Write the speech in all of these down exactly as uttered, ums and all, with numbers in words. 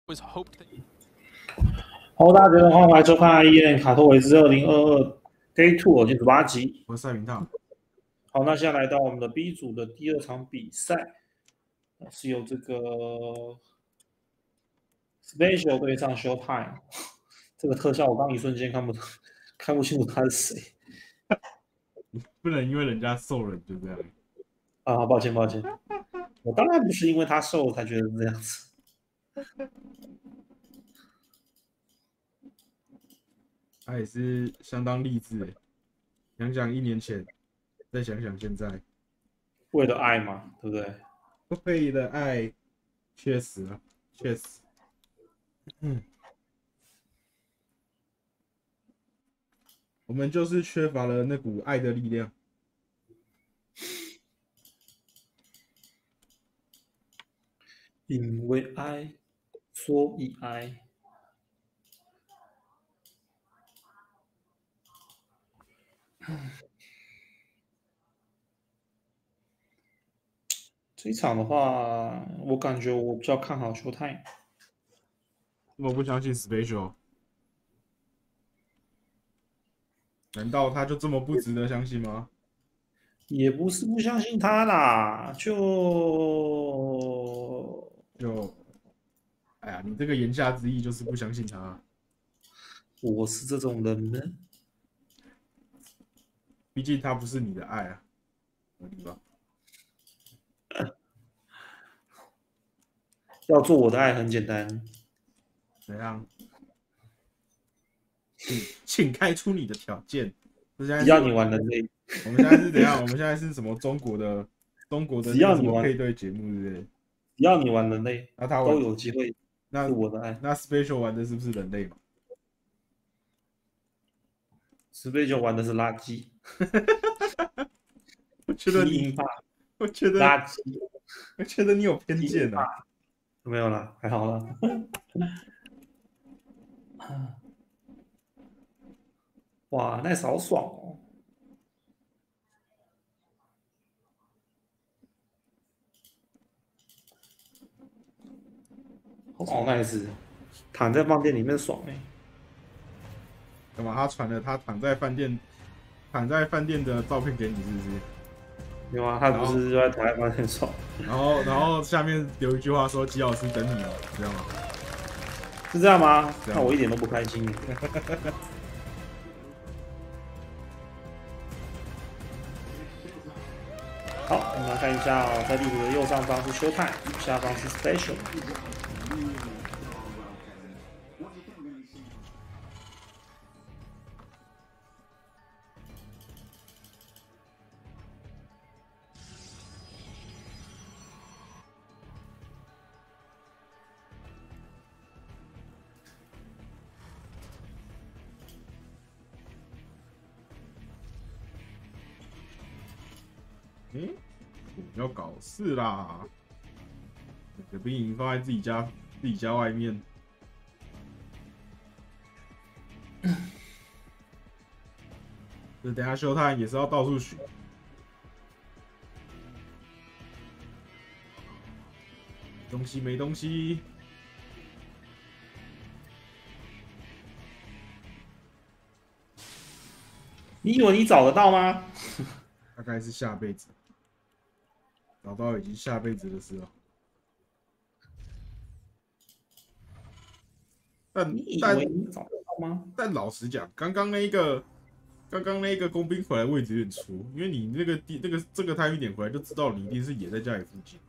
好，大家欢迎来收看 E N 卡托维兹二零二二 Day Two 第十八集。 我是赛明套。 好，那现在来到我们的 B 组的第二场比赛，是由这个 Special 对上 Showtime。这个特效我刚一瞬间看不看不清楚他是谁。 不能因为人家瘦了就这样。 啊，抱歉抱歉，我当然不是因为他瘦才觉得这样子。 他也是相当励志诶，想想一年前，再想想现在， 为了爱嘛，对不对？ 为了爱，确实啊，确实。嗯，我们就是缺乏了那股爱的力量。 因为爱，所以爱。这一场的话，我感觉我比较看好球太。 我不相信 Special， 难道他就这么不值得相信吗？ 也不是不相信他啦，就就，哎呀，你这个言下之意就是不相信他。 我是这种人呢。 毕竟他不是你的爱啊，合理吧？ 要做我的爱很简单， 怎样？请请开出你的条件。只要你玩人类。 我们现在是怎样？我们现在是什么中国的中国的那个什么配对节目，对不对？ 只要你玩人类， 那他都有机会。 那是我的爱。 那 Special 玩的是不是人类嘛 ？Special 玩的是垃圾。 我觉得你，我觉得垃圾， 我觉得你有偏见啊。 没有啦，还好啦。哇，那好爽哦！好 nice， 躺在饭店里面爽哎、欸。 干嘛？他传了他躺在饭店，躺在饭店的照片给你，是不是？ 有啊，他不是就在躺在饭店爽。 然后，然后下面留一句话说：“吉老师等你了。”这样吗？ 是这样吗？那我一点都不开心。好，我们来看一下、哦，在地图的右上方是 Showtime， 下方是 Special。 嗯，要搞事啦！把兵营放在自己家自己家外面。这等下休探也是要到处寻。东西没东西。 你以为你找得到吗？ 大概是下辈子。找到已经下辈子的事了。但但但老实讲，刚刚那一个，刚刚那一个工兵回来位置有点粗，因为你那个地那个这个timing点回来就知道你一定是也在家里附近，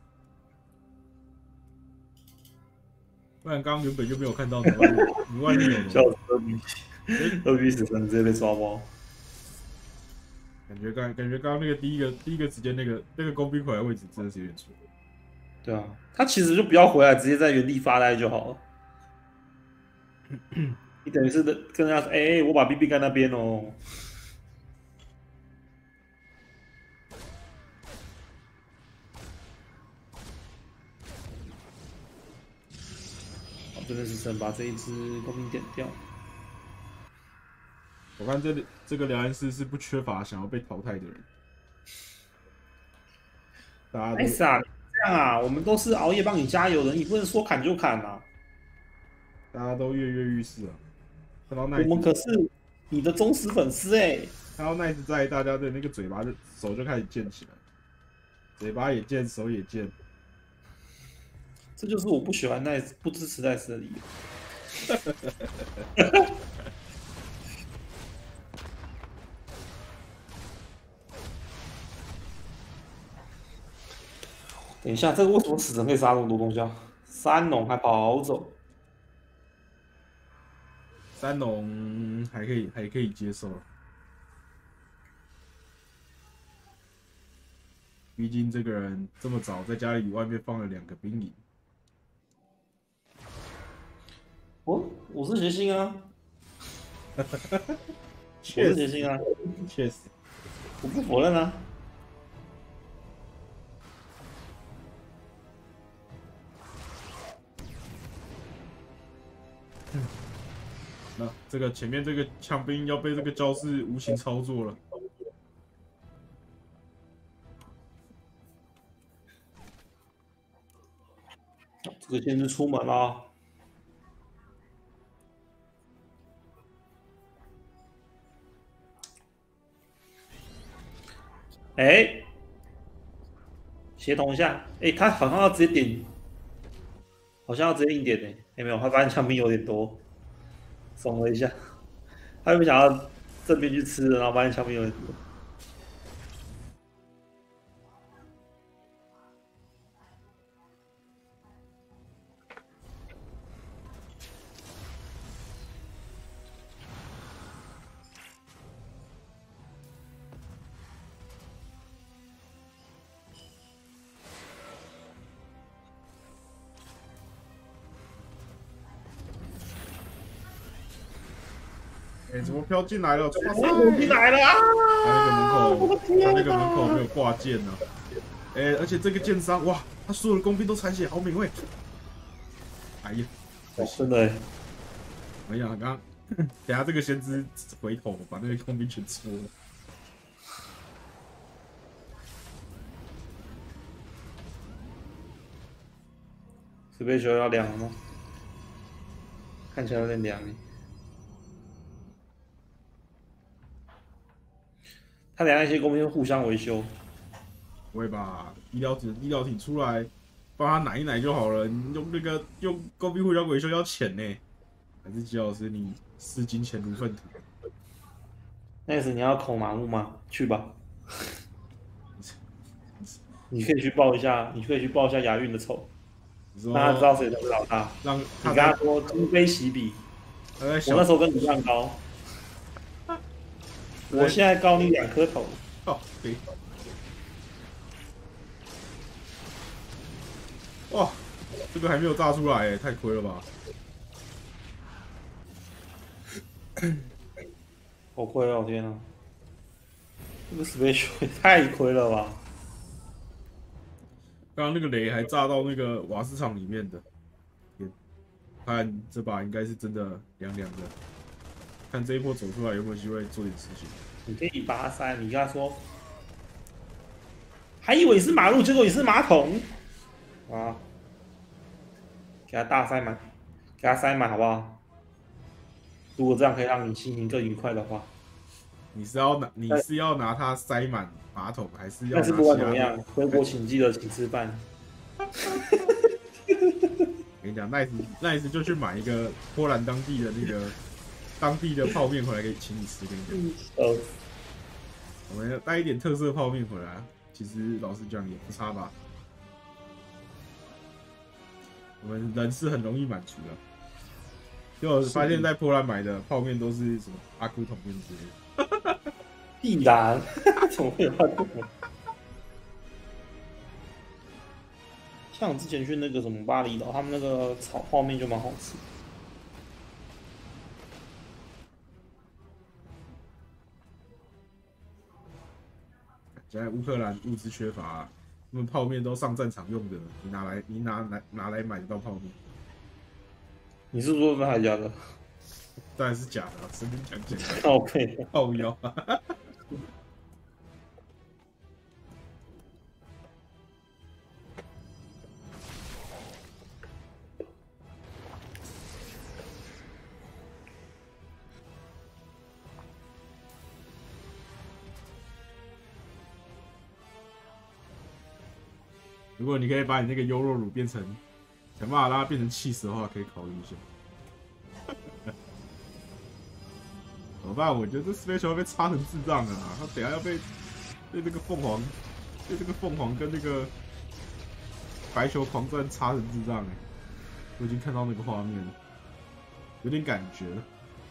不然刚刚原本就没有看到你外面你外面有。 笑死二比二比死神直接被抓包。 感觉刚感觉刚刚那个第一个第一个直接那个那个工兵回来位置真的是有点粗。 对啊，他其实就不要回来，直接在原地发呆就好了。你等于是跟人家说，哎、欸，我把 B B 干那边哦。好，这边是神把这一只工兵点掉。 我看这里这个聊天室是不缺乏想要被淘汰的人。大家都哎呀，这样啊，我们都是熬夜帮你加油的，你不能说砍就砍啊。 大家都跃跃欲试啊。看到奈， 我们可是你的忠实粉丝哎、欸。 看到奈斯在，大家的那个嘴巴就手就开始贱起来，嘴巴也贱，手也贱。 这就是我不喜欢奈斯、不支持奈斯的理由。等一下，这个为什么死神可以杀那么多东西啊？三龙还跑走， 三龙还可以，还可以接受。毕竟这个人这么早在家里外面放了两个兵营。 我我是谐星啊，我是谐星啊， 确实， 我不否认啊。 嗯，那这个前面这个枪兵要被这个招式无情操作了。 这个先是出门啦。哎、欸，协同一下，哎、欸，他好像要直接点，好像要直接硬点呢、欸。哎、欸，没有，他发现枪兵有点多，怂了一下。他原本想要正面去吃的，然后发现枪兵有点多。 哎、欸，怎么飘进来了？哇塞， 进来了啊！ 他那个门口，他那个门口没有挂剑呢、啊。哎、欸，而且这个剑伤，哇，他所有的工兵都残血，好敏锐。哎呀， 真的、欸。 我想刚刚，等下这个先知回头把那个工兵全戳了。 石碑球要凉了吗？看起来有点凉。他俩那些工兵互相维修。 不会吧？医疗体医疗体出来帮他奶一奶就好了。你用那个用工兵互相维修要钱呢？还是吉老师你视金钱如粪土？ 那时你要口马木吗？去吧。你可以去报一下，你可以去报一下亚运的仇，让他知道谁才是老大。 让你跟他说金杯喜比，我那时候跟你一样高，我现在高你两颗头。 哦，对。哇，这个还没有炸出来，哎，太亏了吧！ 好亏哦，天啊！这个 special 也太亏了吧！ 刚刚那个雷还炸到那个瓦斯厂里面的，看这把应该是真的凉凉的。看这一波走出来有没有机会做点事情？ 你可以把他塞，你跟他说，还以为是马路，结果也是马桶啊！给他大塞满，给他塞满好不好？如果这样可以让你心情更愉快的话， 你是要拿你是要拿它塞满马桶，还是要？ 但是不管怎么样，回国请记得请吃饭。 跟你讲，奈斯奈斯就去买一个波兰当地的那个当地的泡面回来，给请你吃。跟你讲，呃，我们要带一点特色泡面回来，其实老实讲也不差吧。我们人是很容易满足的。就发现，在波兰买的泡面都是什么阿库桶面之类的。 必然，怎么会有阿库桶？像我之前去那个什么巴厘岛，他们那个炒泡面就蛮好吃。 现在乌克兰物资缺乏、啊，他们泡面都上战场用的，你拿来你拿拿拿来买得到泡面？ 你是说真的还是假的？ 当然是假的，神兵强奸。 靠背， 靠腰。 如果你可以把你那个优酪乳变成想办法让它变成气死的话，可以考虑一下。怎么办？我觉得这 special 被插成智障了啊！他等下要被被这个凤凰，被这个凤凰跟那个白球狂战插成智障哎！我已经看到那个画面了，有点感觉了。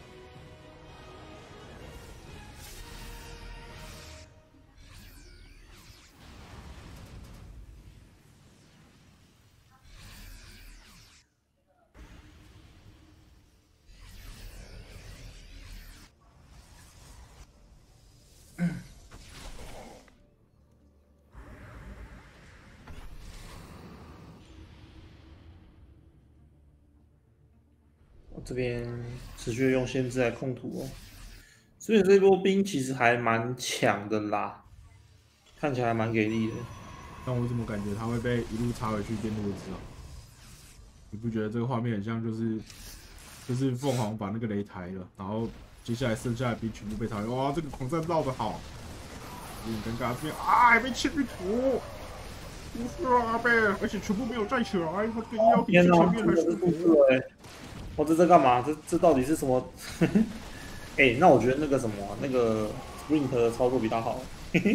这边持续用限制来控图哦，所以这波兵其实还蛮强的啦，看起来还蛮给力的。 但我怎么感觉他会被一路插回去变弱智啊？你不觉得这个画面很像就是就是凤凰把那个雷抬了，然后接下来剩下的兵全部被抬？哇，这个狂战绕得好，有点尴尬。这边啊还被切一图，不是啊被，而且全部没有站起来，他这个医药比前面还舒服哎。哦，这在干嘛？这这到底是什么？哎、欸，那我觉得那个什么，那个 Sprint 的操作比他好。你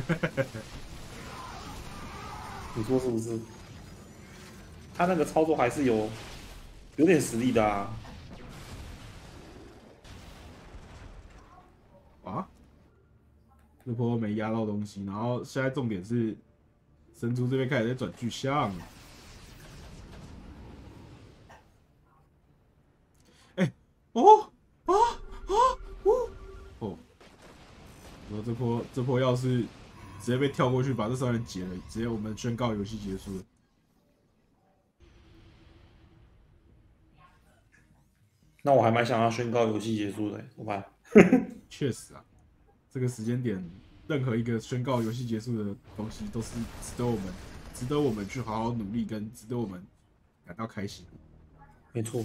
说是不是？他那个操作还是有有点实力的啊。 啊？这波没压到东西，然后现在重点是神族这边开始在转巨像。哦啊啊哦哦！我这波这波要是直接被跳过去把这三人解了，直接我们宣告游戏结束了。 那我还蛮想要宣告游戏结束的，怎么办？ 确实啊，这个时间点，任何一个宣告游戏结束的东西，都是值得我们值得我们去好好努力，跟值得我们感到开心。 没错。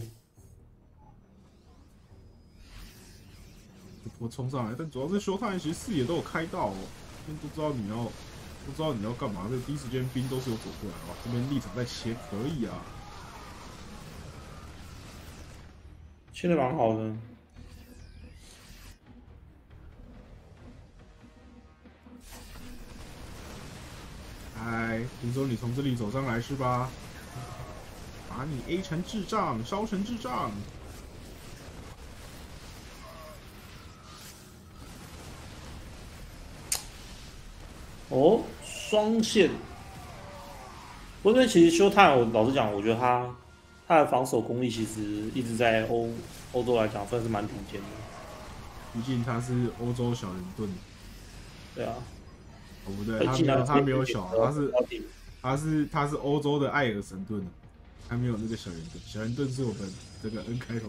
我冲上来，但主要是修探其实视野都有开到哦，不知道你要不知道你要干嘛，这第一时间兵都是有走过来哇，这边立场在切可以啊， 切的蛮好的。 哎，听说你从这里走上来是吧？把你 A 成智障，烧成智障。 哦，双线。不过其实修探，我老实讲，我觉得他他的防守功力其实一直在欧欧洲来讲算是蛮顶尖的。 毕竟他是欧洲小人盾。 对啊。 哦不对，他没有他没有小，他是他是他是欧洲的艾尔神盾，他没有那个小人盾。小人盾是我们这个 N 开头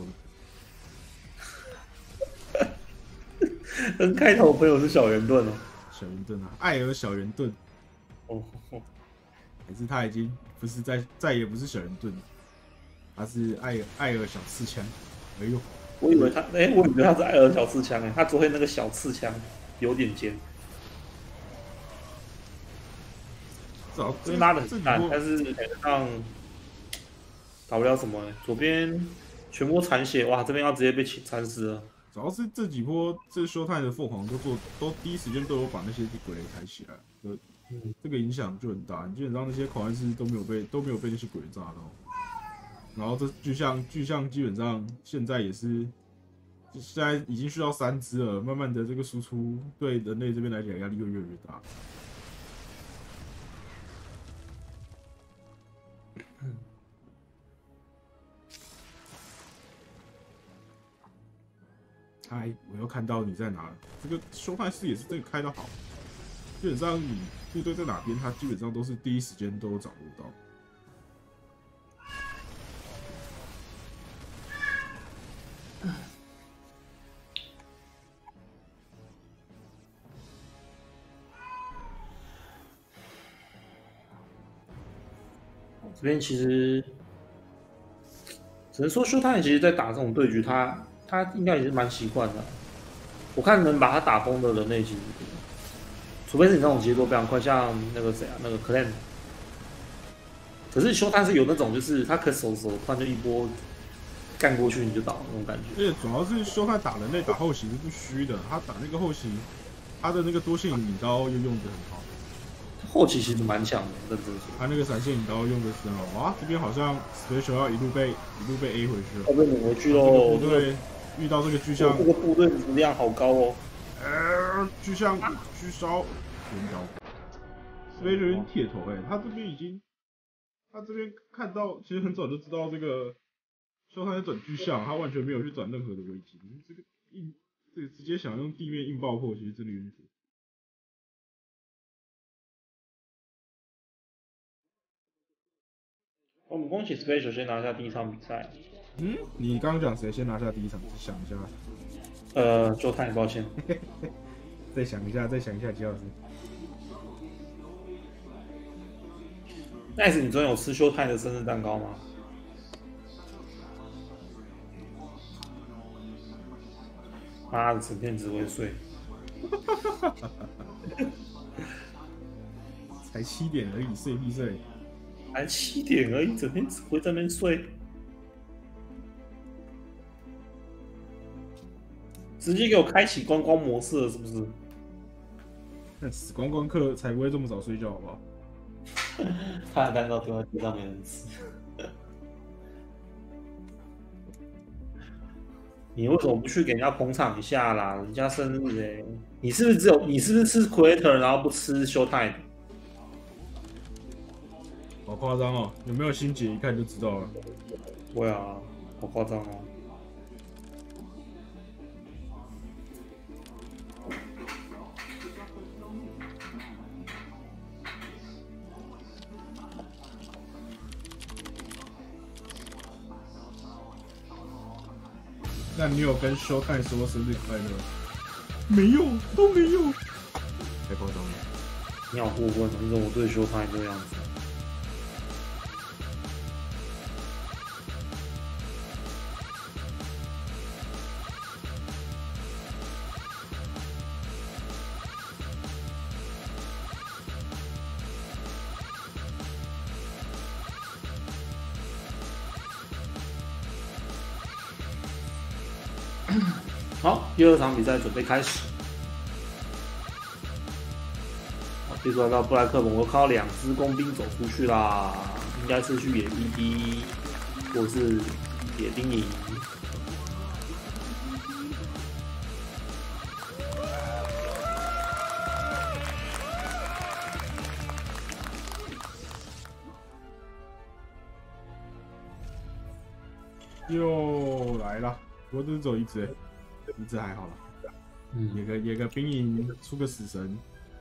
的。N 开头朋友是小圆盾哦。 小圆盾啊，艾尔小圆盾。 哦。 还是他已经不是再再也不是小圆盾了，他是艾尔艾尔小刺枪。哎呦， 我以为他哎、欸，我以为他是艾尔小刺枪哎，他昨天那个小刺枪有点尖。这边拉的很烂，但是感觉上搞不了什么、欸。左边全部残血，哇，这边要直接被蚕食了。 主要是这几波这修泰的凤凰都做都第一时间都有把那些鬼雷抬起来，呃，这个影响就很大。基本上那些狂战士都没有被都没有被那些鬼炸到。然后这巨像巨像基本上现在也是现在已经需要三只了，慢慢的这个输出对人类这边来讲压力会越来越大。嗨，我又看到你在哪了。这个修泰视野是这个开得好，基本上你部队在哪边，他基本上都是第一时间都有掌握到。 这边其实只能说修泰其实在打这种对局，他他应该也是蛮习惯的。我看能把他打疯的人类其实，除非是你那种节奏非常快，像那个谁啊，那个 Clan， 可是修探是有那种，就是他可手手突然就一波干过去你就倒那种感觉。 而且主要是修探打人类打后期是不虚的，他打那个后期，他的那个多线引刀又用得很好。 后期其实蛮强的，认真说。 他那个闪现引刀用的是很好。哇，这边好像 special 要一路被一路被 A 回去了。 要被拧回去喽。 对，遇到这个巨象， 这个部队质量好高哦。 呃，巨象巨烧镰刀 ，special 有点铁头哎，他这边已经，他这边看到其实很早就知道这个修探在转巨象，他完全没有去转任何的危机。这个硬，这个直接想用地面硬爆破，其实真的有点。 我们恭喜 Special 先拿下第一场比赛。 嗯，你刚刚讲谁先拿下第一场？想一下。 呃，周太，抱歉。 再想一下，再想一下，吉老师。 Nice， 你昨天有吃修太的生日蛋糕吗？妈的，整天只会睡。 才七点而已，睡必睡。 才七点而已，整天只会在那边睡，直接给我开启观光模式了，是不是？ 那死观光客才不会这么早睡觉，好不好？ 他的蛋糕丢在地上没人吃。你为什么不去给人家捧场一下啦？人家生日哎、欸，你是不是只有你是不是吃 Creator 然后不吃 Showtime？ 好夸张哦！有没有心结一看就知道了。 对啊，好夸张哦。 那你有跟修看说生日快乐？没有，都没有。太夸张了！ 你好过分，你怎么对 Showtime 这样子？好，第二场比赛准备开始。好，第出来到布莱克蒙，我看到两只工兵走出去啦，应该是去野 P P 或是野兵营。 又来了，不过这是只有一只，一只还好了。嗯，野个野个兵营出个死神。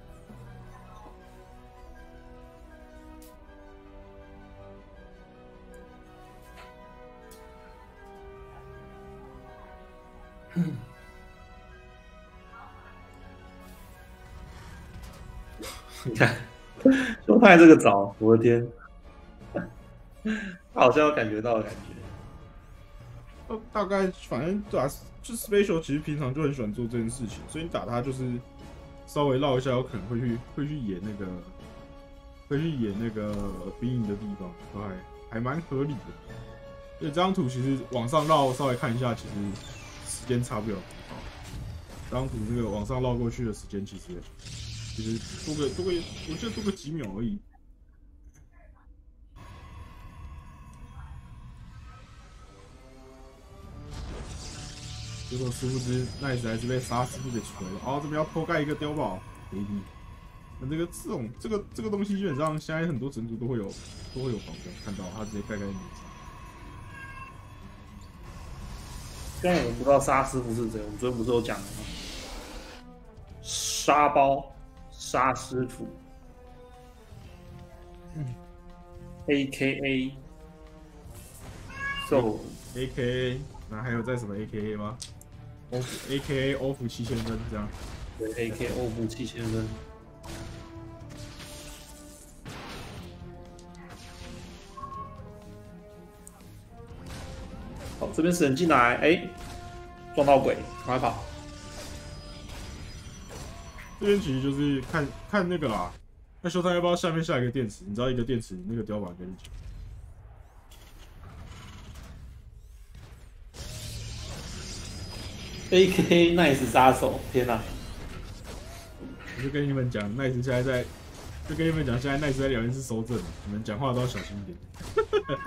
嗯，你看，修太这个招，我的天，他好像有感觉到的感觉。 呃，大概反正对啊，就 special 其实平常就很喜欢做这件事情，所以你打他就是稍微绕一下，有可能会去会去演那个会去演那个兵营的地方，都还还蛮合理的。所以这张图其实往上绕稍微看一下，其实时间差不了多少。这张图这个往上绕过去的时间，其实其实多个多个，我记得多个几秒而已。结果殊不知，Nice还是被杀师傅给锤了。哦，这边要偷盖一个碉堡 ，A D。那这个这种这个这个东西，基本上现在很多城主都会有都会有保证，看到他直接盖盖名字。 现在我们不知道杀师傅是谁，我们昨天不是有讲的吗？沙包杀师傅，嗯 ，A K A， so A K A， 那还有在什么 A K A 吗 ？A K A 欧服七千分这样。 对 ，A K A 欧服七千分。好，这边死人进来，哎、欸，撞到鬼，赶快跑。 这边其实就是看看那个啦，那修他要不要下面下一个电池？你知道一个电池那个碉堡跟你讲， A K Nice 杀手，天哪！ 我就跟你们讲，Nice 现在在，就跟你们讲，现在 Nice 在聊天室收证，你们讲话都要小心一点。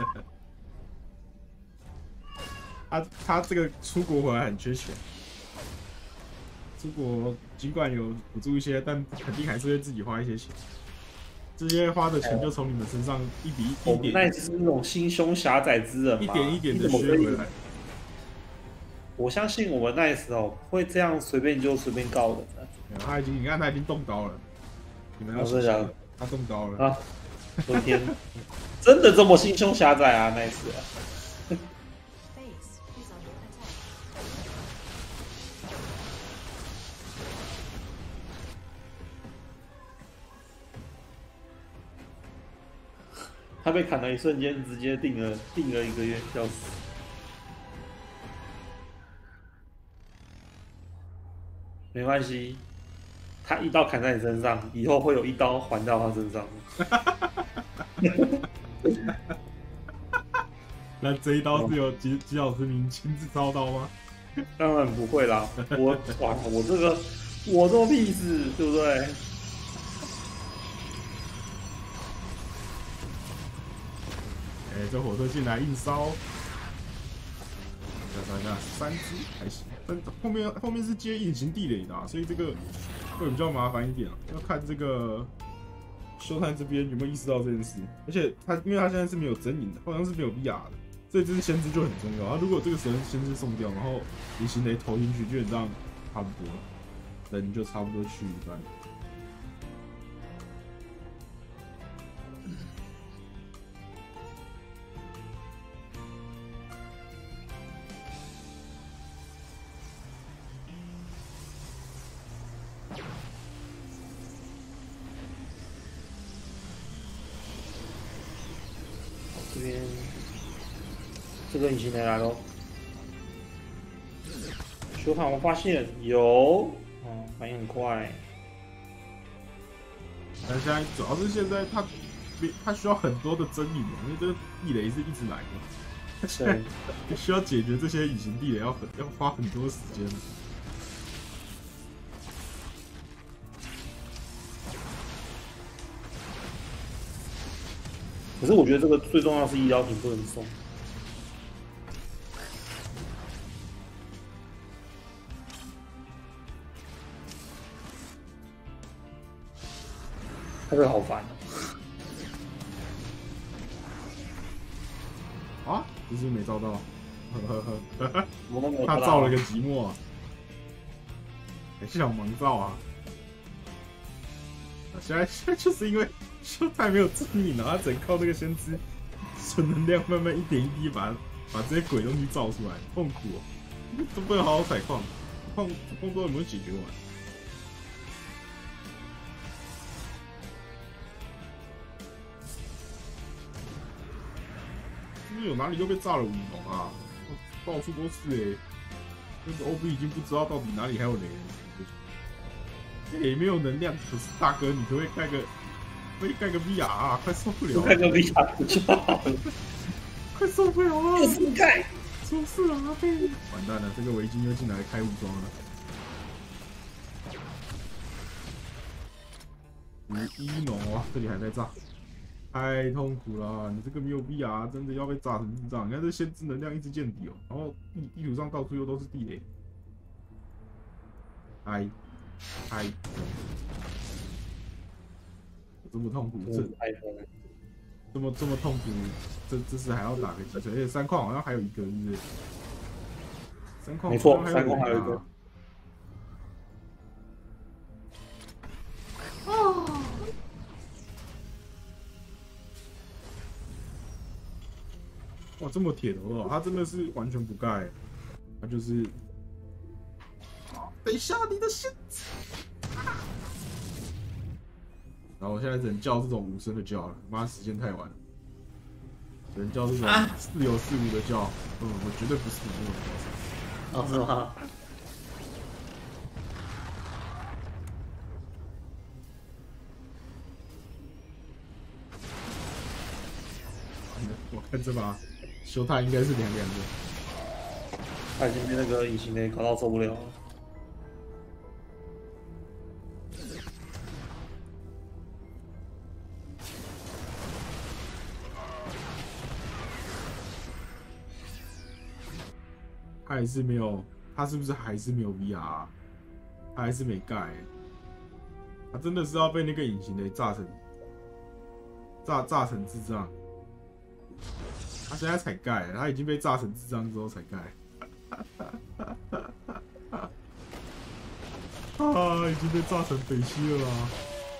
他他这个出国回来很缺钱，出国尽管有补助一些，但肯定还是会自己花一些钱。这些花的钱就从你们身上一笔一点， 那是那种心胸狭窄之人， 一点一点的削回来。 我相信我们 Nice 哦，不会这样随便就随便告的。 他已经，你看他已经动刀了，你们要小心，他动刀了啊！我的天，真的这么心胸狭窄啊 ，Nice 啊！他被砍的一瞬间，直接定了定了一个月，笑死！没关系，他一刀砍在你身上，以后会有一刀还到他身上。 那这一刀是由吉吉老师您亲自操刀吗？ 当然不会啦，我哇，我这个我做屁事，对不对？ 哎、欸，这火车进来硬烧，看看看，三只还行，但后面后面是接隐形地雷的、啊，所以这个会比较麻烦一点、啊，要看这个修探这边有没有意识到这件事。而且他因为他现在是没有真影的，好像是没有 V R 的，所以这只先知就很重要。他如果这个时候先知送掉，然后隐形雷投进去，基本上差不多，人就差不多去一半。 这边这个隐形雷来喽！修探，我发现有，哦，反应很快。 但现在主要是现在他他需要很多的真影，因为这个地雷是一直来的，他现在需要解决这些隐形地雷要很要花很多时间。 可是我觉得这个最重要是医疗品不能送。他这个好烦哦！啊，只是没招到，呵呵呵， 我都没有他造了个寂寞啊，还是想盲造啊？现在现在就是因为修太没有正影了，他只能靠那个先知纯能量慢慢一点一滴把把这些鬼东西造出来，痛苦哦！都不能好好采矿，矿矿都有没有解决完？是不是有哪里又被炸了五龙啊？到处都是哎、欸，那个 O B 已经不知道到底哪里还有雷了。也、欸、没有能量，可是大哥，你可不可以盖个，可以盖个 V R 啊？快受不了了！ 盖个 V R 不就好了？ 快受不了了！ 就是盖， 出事了！完蛋了，这个围巾又进来开武装了。五一农哇，这里还在炸，太痛苦了！你这个没有 V R， 真的要被炸成智障。你看这先知能量一直见底哦，然后地地图上到处又都是地雷，哎。嗨，这么痛苦，这这么这么痛苦，这这次还要打个击锤，而且三矿好像还有一个，是不是？三矿没错，三矿还有一个。 哦，哇，这么铁头哦，他真的是完全不盖，他就是。等一下，你的先知！然后我现在只能叫这种无声的叫了，妈，时间太晚了，只能叫这种似有似无的叫。嗯，我绝对不是你那种叫声。 哦，是吗？ 我看这把修探应该是凉凉的。 他已经被那个隐形雷搞到受不了了。 他还是没有，他是不是还是没有 V R？ 他还是没盖、欸，他真的是要被那个隐形雷炸成炸炸成智障。他现在才盖，他已经被炸成智障之后才盖。啊，已经被炸成北西了啦！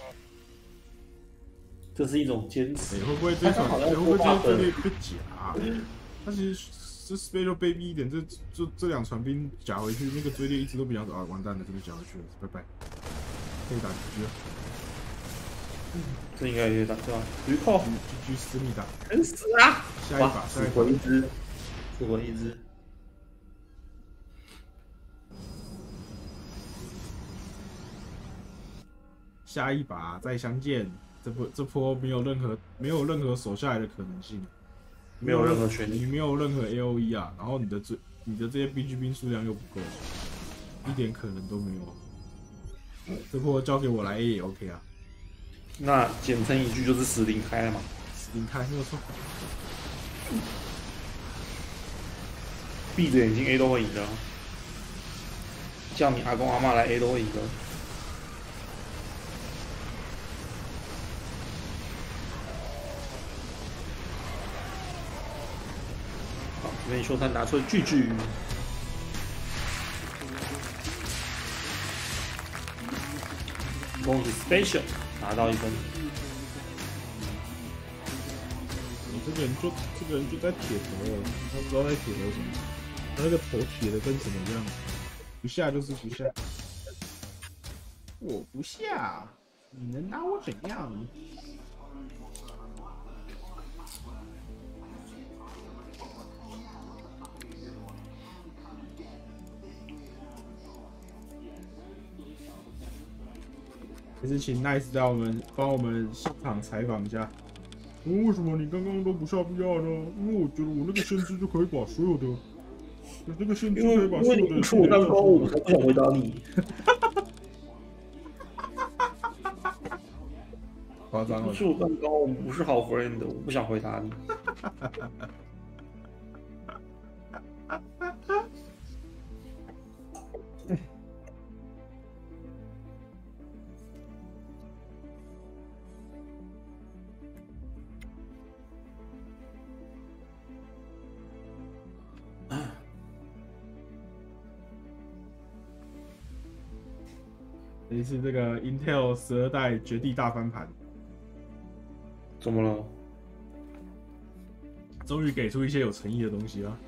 这是一种坚持。 欸、会不会这场？欸、会不会这这个假？他其实是 Special Baby 一点，这这这两船兵假回去，那个追猎一直都比较啊，完蛋了，这个假回去了，拜拜，可以打 G G 了。 这应该可以打对吧？鱼扣 ，G G 思密达， 很死啊！ 下一把，下一把， 一只，死魂一只。 下一把再相见。这波这波没有任何没有任何守下来的可能性， 没有任何权利， 你没有任何 A O E 啊，然后你的这你的这些 B G 兵数量又不够，一点可能都没有。这波交给我来 A 也 OK 啊。 那简称一句就是死灵开了嘛？ 死灵开没有错。 闭着眼睛 A 都会赢的，叫你阿公阿妈来 A 都会赢的。好，这边秀才拿出了巨巨。恭喜 Special 拿到一分。 你这个人就这个人就在铁头了，他不知道在铁头什么，他那个头铁的跟什么一样，不下就是不下。我不下，你能拿我怎样？还是请 Nice 在我们帮我们现场采访一下。嗯，为什么你刚刚都不下 V R 呢？因为我觉得我那个限制就可以把所有的，那个限制可以把所有的。 出我蛋糕，我才不想回答你。 夸张了。 出我蛋糕，我不是好 friend， 我不想回答你。 这一次这个 Intel 十二代绝地大翻盘， 怎么了？ 终于给出一些有诚意的东西了。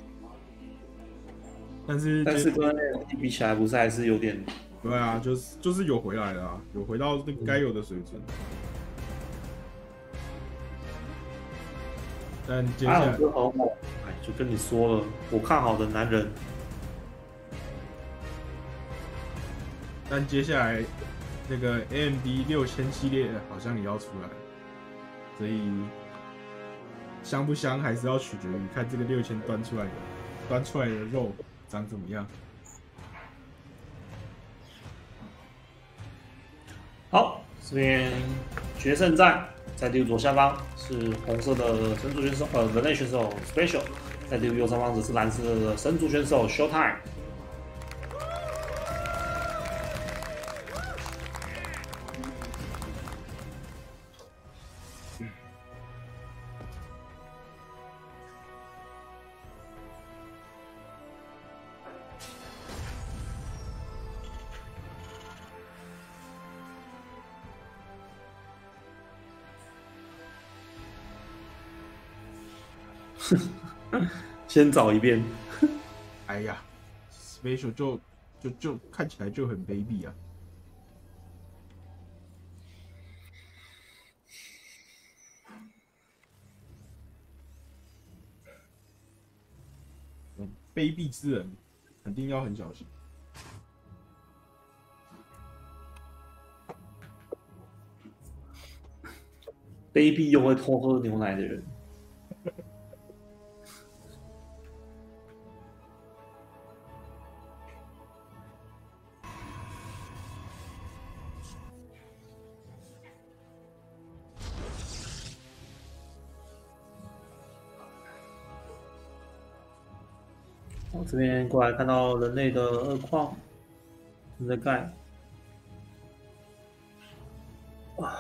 但是但是跟那个比起来，不是还是有点？ 对啊，就是就是有回来了、啊，有回到那该有的水准。嗯、但接下来， 哎，就跟你说了，我看好的男人。 但接下来，那个 A M D 六千系列好像也要出来，所以香不香还是要取决于看这个六千端出来的端出来的肉长怎么样。 好，这边决胜战在地图左下方是红色的神族选手，呃，人类选手 Special， 在地图右上方则是蓝色的神族选手 Showtime。先找一遍。 哎呀 ，Special 就就就看起来就很卑鄙啊！嗯，卑鄙之人肯定要很小心。 卑鄙又会偷喝牛奶的人。 我这边过来看到人类的二矿正在盖，哇，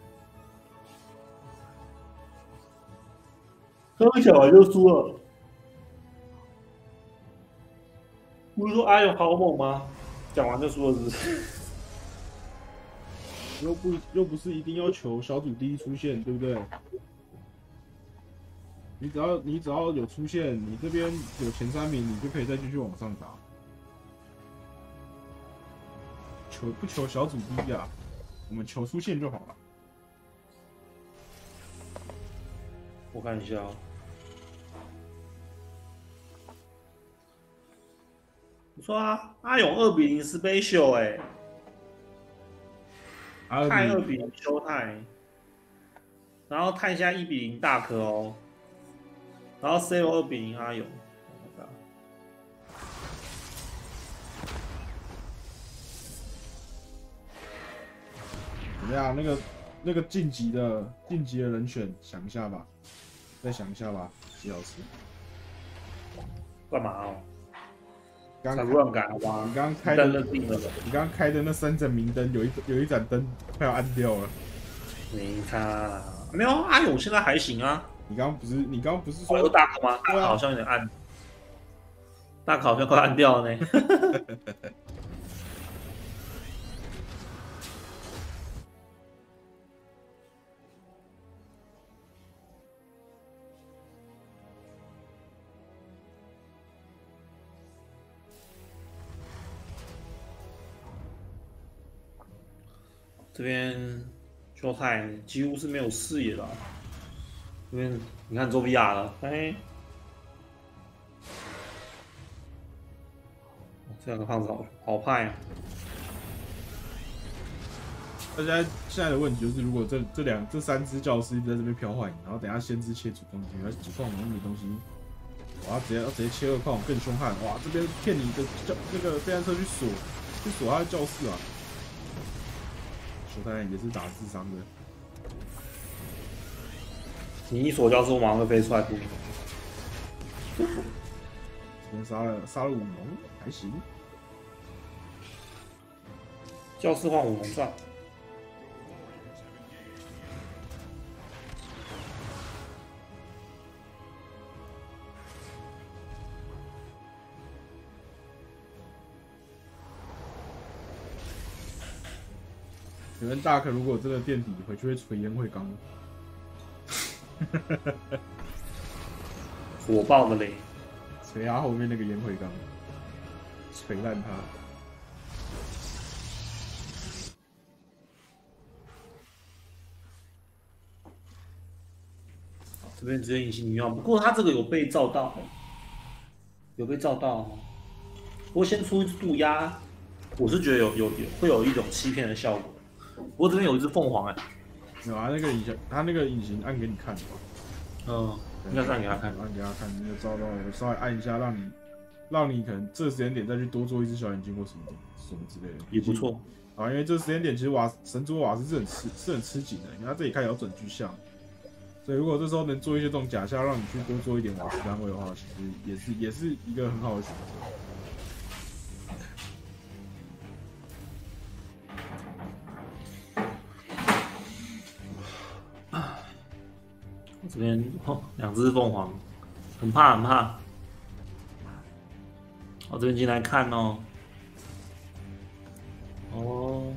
刚讲完就输了。不是说阿勇好猛吗？讲完就输了是不是？ 又不又不是一定要求小组第一出现，对不对？你只要你只要有出现，你这边有前三名，你就可以再继续往上打。求不求小组第一啊？我们求出线就好了。 我看一下哦。我说啊，阿勇二比零 special 哎、欸，泰二比零修泰，然后泰现在一比零大颗哦，然后 C O 二比零阿勇。 怎么样？那个那个晋级的晋级的人选，想一下吧，再想一下吧，齐老师。 干嘛哦？ 刚才不乱改好吧？ 你刚刚开的，你刚刚开的那三盏明灯，有一有一盏灯快要暗掉了。 没差，没有阿勇现在还行啊。 你刚刚不是你刚刚不是说有大考吗？大考好像有点暗，大考好像快暗掉了呢。这边球太几乎是没有视野了，这边你看周比亚了，哎，这两个胖子好好派啊！ 大家现在的问题就是，如果这这两这三只教师一直在这边飘换，然后等下先知切主攻击，而主矿我没东西，我要直接要直接切二矿更凶悍，哇！这边骗你的教那个飞弹车去锁去锁他的教室啊！球太也是打智商的。 你一锁教室，我马上会飞出来补你。 今天杀了杀了五龙，还行。 教室换五龙钻。 你们大可如果真的垫底，回去会锤烟灰缸。 火爆的嘞！ 锤他后面那个烟灰缸，锤烂他。 这边直接隐形女妖，不过他这个有被照到，有被照到。不过先出一只渡鸦，我是觉得有有有会有一种欺骗的效果。不过这边有一只凤凰哎、欸， 有啊，那个隐形，他那个隐形按给你看的。 嗯，应该是按给他看， 按给他看，那个照到有稍微按一下，让你让你可能这个时间点再去多做一只小眼睛或什么什么之类的， 也不错。 啊，因为这个时间点其实瓦神族瓦斯是很吃是很吃紧的，因为他这里开始有准巨像，所以如果这时候能做一些这种假象，让你去多做一点瓦斯单位的话，其实也是也是一个很好的选择。 这边哦，两只凤凰，很怕很怕。我这边进来看哦，哦，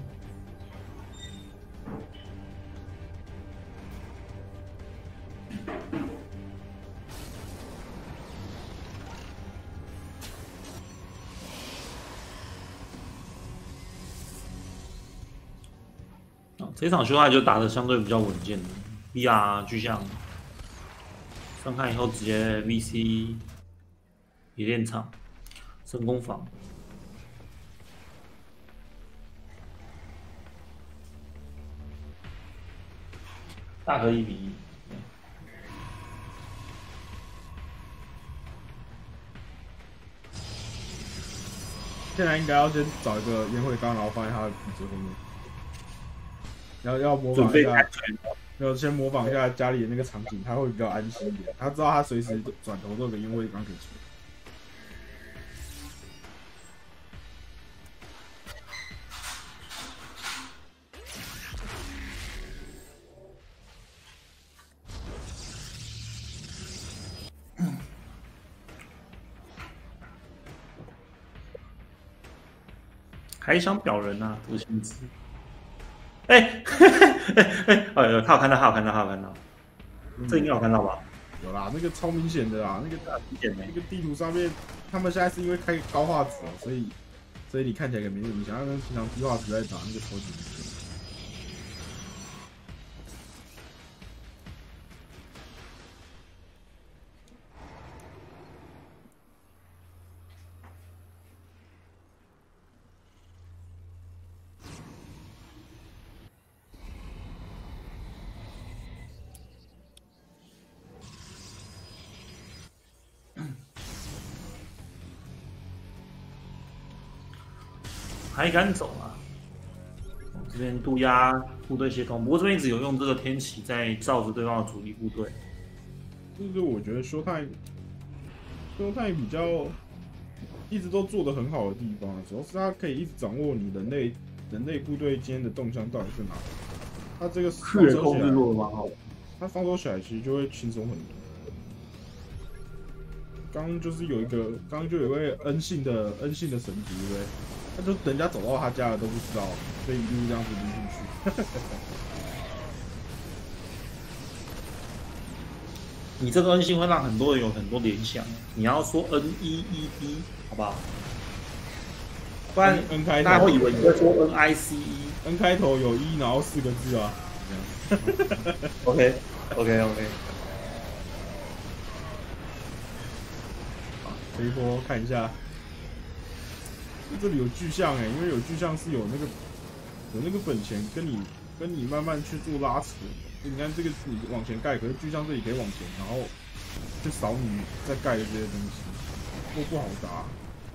哦这场修爱就打得相对比较稳健的 ，V R 巨像。上看以后直接 V C 冶炼厂、深工坊，大和一比一。 现在应该要先找一个烟灰缸，然后放在他的鼻子后面，要要模仿一下。要先模仿一下家里的那个场景，他会比较安心一点。他知道他随时转头都有个烟灰缸可以吹。 还想表人啊，这个心思。哎，哎哎，哎，他有看到，他有看到，他有看到，这应该有看到吧？ 有啦，那个超明显的啦，那个大明显的， 那个地图上面，他们现在是因为开高画质哦，所以所以你看起来也没有影响，他们平常低画质在打那个超级明显。 还敢走啊？这边渡鸦部队协同，不过这边一直有用这个天启在罩着对方的主力部队。 这是我觉得修太修太比较一直都做得很好的地方，主要是他可以一直掌握你人类人类部队间的动向到底是哪里。他这个视野控制做得蛮好， 他防守起来其实就会轻松很多。刚刚就是有一个，刚刚就有一位恩信的恩信的神族，对不对？他就人家走到他家了都不知道，所以一路这样子溜进去。 你这个恩信会让很多人有很多联想，你要说 N E E D 好不好？不然 N 开头大家会以为你在说 N I C E。N 开头有一，然后四个字啊。 OK OK OK。 这一波看一下。这里有巨像哎，因为有巨像是有那个有那个本钱跟你跟你慢慢去做拉扯。你看这个你往前盖，可是巨像这里可以往前，然后去扫你在盖的这些东西，都不好打。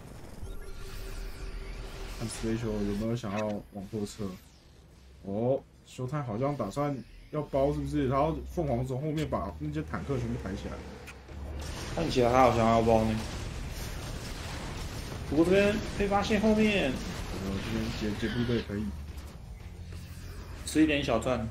看 Special 有没有想要往后撤？哦，修太好像打算要包是不是？然后凤凰从后面把那些坦克全部抬起来。 看起来他好像要包呢。不过这边被发现后面， 我这边解解部队可以吃一点小赚。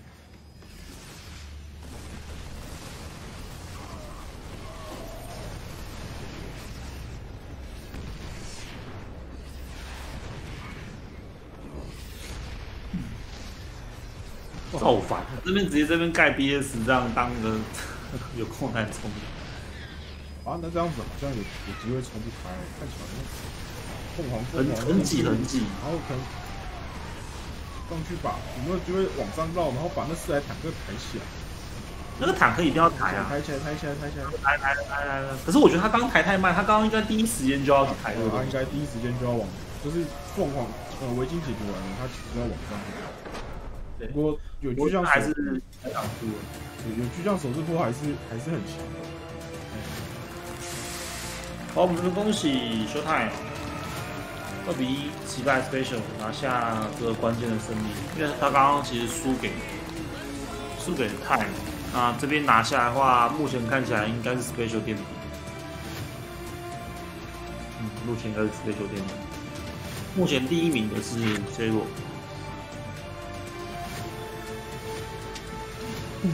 造反！这边直接这边盖 B S 这样当个有空难冲。 啊，那这样子好像有有机会冲不开，看起来凤凰很很挤很挤， 然后可能上去把有没有机会往上绕，然后把那四台坦克抬起来。 那个坦克一定要抬啊！ 抬起来，抬起来，抬起来！ 来来来来来！可是我觉得他刚抬太慢，他刚刚应该第一时间就要去抬了。 他应该第一时间就要往，就是凤凰呃围巾解决完了，他其实就要往上。不过有巨像还是还挡住了， 有巨像手这波还是还是很强的。 好，我们就恭喜修太二比一击败 Special 拿下这个关键的胜利，因为他刚刚其实输给输给泰，那这边拿下来的话，目前看起来应该是 Special 垫底。嗯，目前应该是 Special 垫底。目前第一名的是 Zero。嗯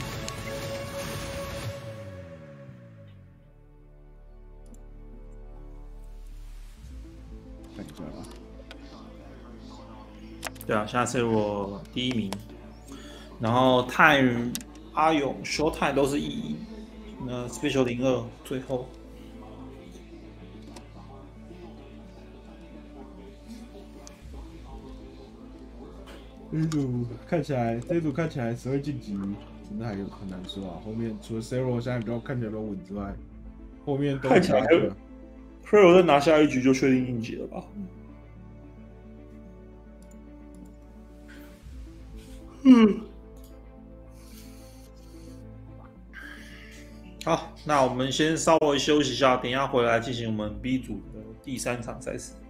对啊，现在是我第一名，然后泰、阿勇、修泰都是一一，那 Special 零二最后。 这一组看起来，这一组看起来谁会晋级，真的还有很难说啊。后面除了 Zero 现在比较看起来比较稳之外，后面都看起来 Zero 再拿下一局就确定晋级了吧？嗯，好，那我们先稍微休息一下，等一下回来进行我们 B 组的第三场赛事。